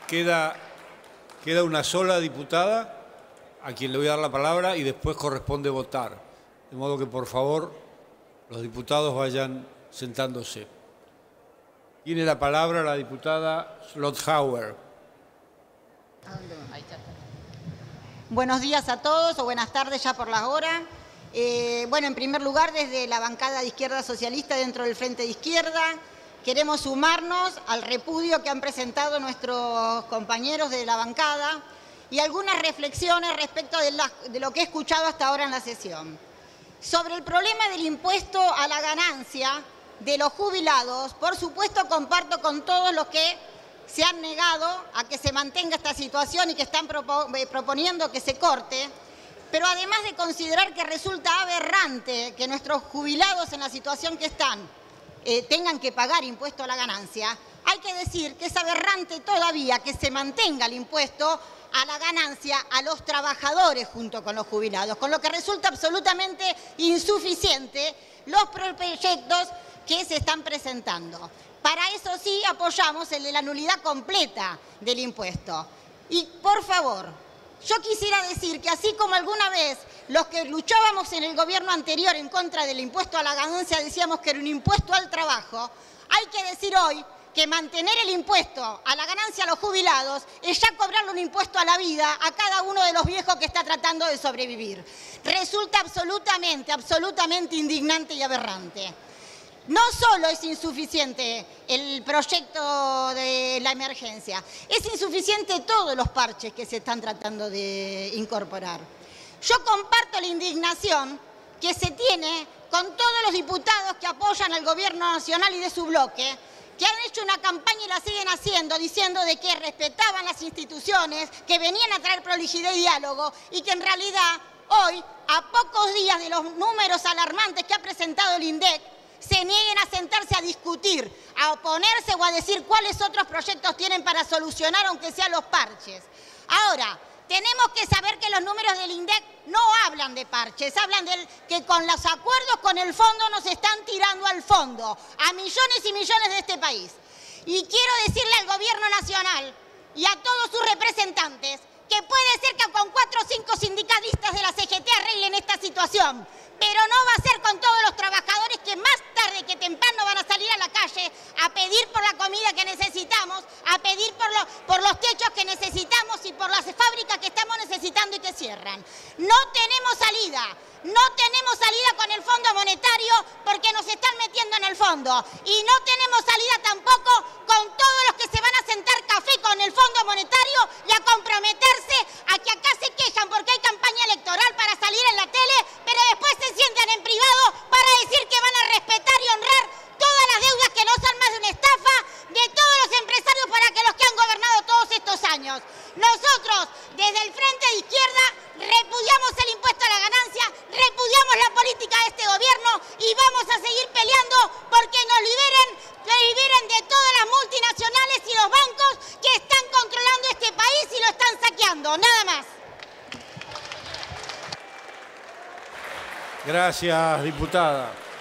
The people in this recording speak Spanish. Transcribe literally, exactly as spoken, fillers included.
Queda, queda una sola diputada a quien le voy a dar la palabra y después corresponde votar. De modo que, por favor, los diputados vayan sentándose. Tiene la palabra la diputada Slothauer. Buenos días a todos, o buenas tardes ya por la hora. Eh, bueno, en primer lugar, desde la bancada de Izquierda Socialista dentro del Frente de Izquierda, queremos sumarnos al repudio que han presentado nuestros compañeros de la bancada y algunas reflexiones respecto de, la, de lo que he escuchado hasta ahora en la sesión. Sobre el problema del impuesto a la ganancia de los jubilados, por supuesto comparto con todos los que se han negado a que se mantenga esta situación y que están proponiendo que se corte, pero además de considerar que resulta aberrante que nuestros jubilados en la situación que están eh, tengan que pagar impuesto a la ganancia, hay que decir que es aberrante todavía que se mantenga el impuesto a la ganancia a los trabajadores junto con los jubilados, con lo que resulta absolutamente insuficiente los proyectos que se están presentando. Para eso sí apoyamos el de la nulidad completa del impuesto. Y por favor, yo quisiera decir que así como alguna vez los que luchábamos en el gobierno anterior en contra del impuesto a la ganancia decíamos que era un impuesto al trabajo, hay que decir hoy que mantener el impuesto a la ganancia a los jubilados es ya cobrarle un impuesto a la vida a cada uno de los viejos que está tratando de sobrevivir. Resulta absolutamente, absolutamente indignante y aberrante. No solo es insuficiente el proyecto de la emergencia, es insuficiente todos los parches que se están tratando de incorporar. Yo comparto la indignación que se tiene con todos los diputados que apoyan al Gobierno Nacional y de su bloque, que han hecho una campaña y la siguen haciendo, diciendo de que respetaban las instituciones, que venían a traer prolijidad y diálogo, y que en realidad hoy, a pocos días de los números alarmantes que ha presentado el INDEC, se nieguen a sentarse a discutir, a oponerse o a decir cuáles otros proyectos tienen para solucionar, aunque sean los parches. Ahora, tenemos que saber que los números del INDEC no hablan de parches, hablan de que con los acuerdos con el fondo nos están tirando al fondo, a millones y millones de este país. Y quiero decirle al Gobierno Nacional y a todos sus representantes que puede ser que con cuatro o cinco sindicalistas de la C G T arreglen esta situación, pero no va a ser con todos los trabajadores que más tarde que temprano van a salir a la calle a pedir por la comida que necesitamos, a pedir por, lo, por los techos que necesitamos y por las fábricas que estamos necesitando y que cierran. No tenemos salida, no tenemos salida con el Fondo Monetario porque nos están metiendo en el fondo y no tenemos salida tampoco con todos los que se van a sentar café con el Fondo Monetario y a comprometerse a que acá se quejan porque hay campaña electoral para salir en la tele, pero después se sientan en privado para decir que van a respetar y honrar todas las deudas que no son más de una estafa de todos los empresarios para que los que han gobernado todos estos años. Nosotros, desde el Frente de Izquierda, repudiamos el impuesto a la ganancia, repudiamos la política de este gobierno y vamos a seguir peleando porque nos liberen, liberen de todas las multinacionales y los bancos que están controlando este país y lo están saqueando. Nada más. Gracias, diputada.